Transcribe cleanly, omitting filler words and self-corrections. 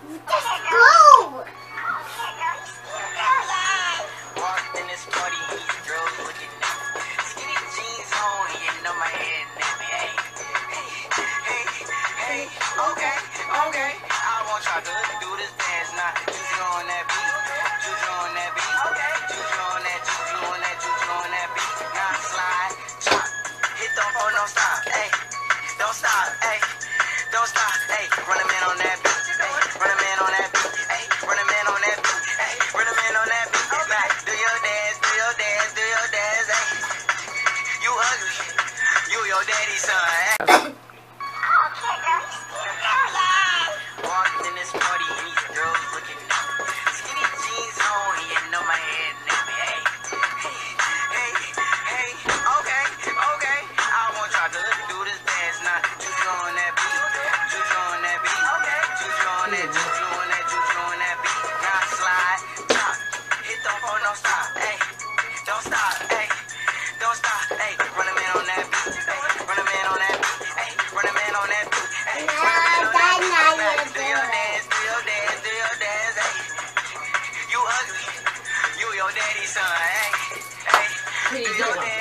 Just go! Walked in this party, these girls looking at me. Skinny jeans on, you know my head, baby. Hey, okay. I want y'all to do this dance now. Juju on that beat, juju on that beat, juju on that, juju on that, juju on that beat. Now slide, chop, hit the oh, don't stop, hey, don't stop, hey, don't stop, hey. Run a man on that beat, hey, run a man on that beat, hey, run a man on that beat, hey, run a man on that beat. Back, do your dance, do your dance, do your dance, hey. You ugly, you your daddy's son, hey. Walked in this party, and these girls looking at me. Skinny jeans on, you know my head, baby. Hey, okay. I want y'all to do this dance now. Juju on that beat, juju on that beat, juju on that, juju on that, juju on that beat. Now slide, chop, hit the phone, don't stop, hey, don't stop, hey, don't stop, hey. Run a man on that beat, hey, run a man on that beat, hey, run a man on that beat, hey, run a man on that beat. Do your dance, hey. You ugly, you your daddy's son, hey. Do your dance.